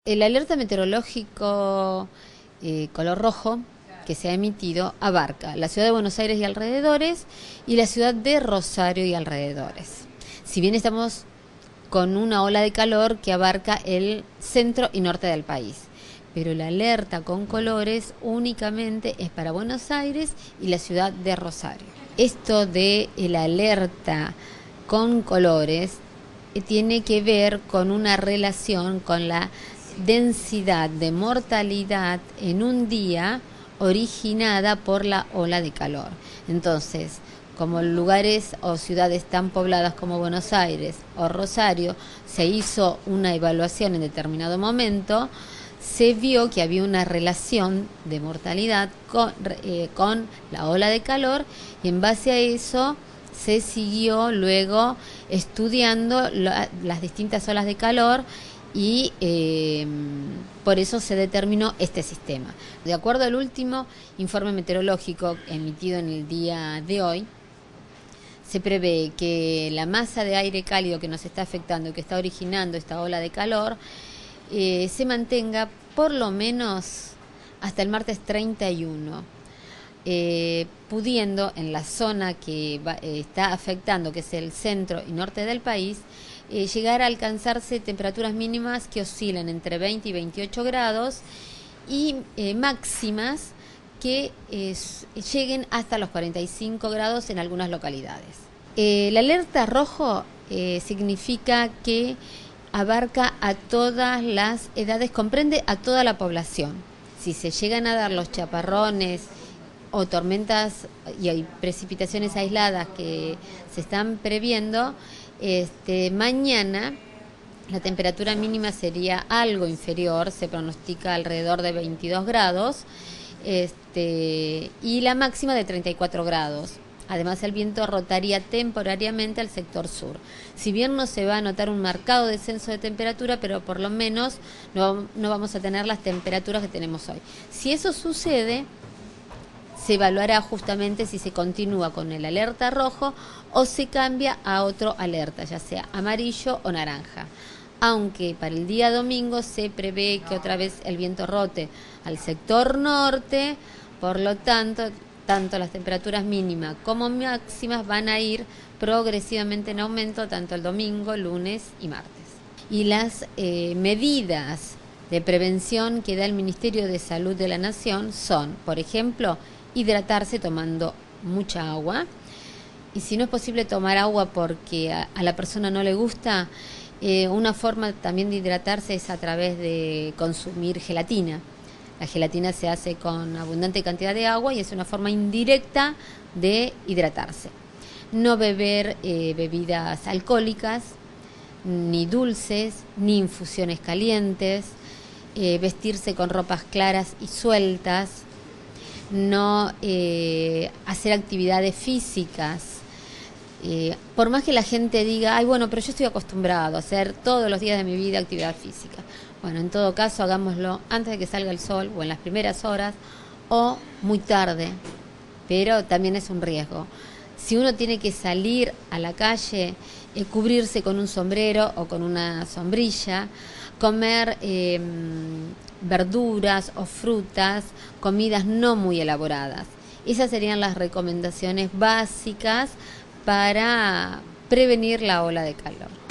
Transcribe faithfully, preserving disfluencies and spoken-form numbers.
El alerta meteorológico eh, color rojo que se ha emitido abarca la ciudad de Buenos Aires y alrededores y la ciudad de Rosario y alrededores. Si bien estamos con una ola de calor que abarca el centro y norte del país, pero la alerta con colores únicamente es para Buenos Aires y la ciudad de Rosario. Esto de la alerta con colores eh, tiene que ver con una relación con la densidad de mortalidad en un día originada por la ola de calor. Entonces, como lugares o ciudades tan pobladas como Buenos Aires o Rosario, se hizo una evaluación en determinado momento, se vio que había una relación de mortalidad con, eh, con la ola de calor, y en base a eso se siguió luego estudiando la, las distintas olas de calor y eh, por eso se determinó este sistema. De acuerdo al último informe meteorológico emitido en el día de hoy, se prevé que la masa de aire cálido que nos está afectando, que está originando esta ola de calor, eh, se mantenga por lo menos hasta el martes treinta y uno, eh, pudiendo en la zona que va, eh, está afectando, que es el centro y norte del país, eh, llegar a alcanzarse temperaturas mínimas que oscilan entre veinte y veintiocho grados y eh, máximas que eh, lleguen hasta los cuarenta y cinco grados en algunas localidades. Eh, la alerta rojo eh, significa que abarca a todas las edades, comprende a toda la población. Si se llegan a dar los chaparrones o tormentas y hay precipitaciones aisladas que se están previendo, este, mañana la temperatura mínima sería algo inferior, se pronostica alrededor de veintidós grados, este, y la máxima de treinta y cuatro grados. Además, el viento rotaría temporariamente al sector sur. Si bien no se va a notar un marcado descenso de temperatura, pero por lo menos no, no vamos a tener las temperaturas que tenemos hoy. Si eso sucede, se evaluará justamente si se continúa con el alerta rojo o se cambia a otro alerta, ya sea amarillo o naranja. Aunque para el día domingo se prevé que otra vez el viento rote al sector norte, por lo tanto, tanto las temperaturas mínimas como máximas van a ir progresivamente en aumento tanto el domingo, lunes y martes. Y las eh, medidas de prevención que da el Ministerio de Salud de la Nación son, por ejemplo, hidratarse tomando mucha agua, y si no es posible tomar agua porque a, a la persona no le gusta, eh, una forma también de hidratarse es a través de consumir gelatina. La gelatina se hace con abundante cantidad de agua y es una forma indirecta de hidratarse. No beber eh, bebidas alcohólicas, ni dulces, ni infusiones calientes, eh, vestirse con ropas claras y sueltas, no eh, hacer actividades físicas. Eh, por más que la gente diga, ay bueno, pero yo estoy acostumbrado a hacer todos los días de mi vida actividad física. Bueno, en todo caso, hagámoslo antes de que salga el sol o en las primeras horas o muy tarde, pero también es un riesgo. Si uno tiene que salir a la calle, eh, cubrirse con un sombrero o con una sombrilla, comer eh, verduras o frutas, comidas no muy elaboradas. Esas serían las recomendaciones básicas para prevenir la ola de calor.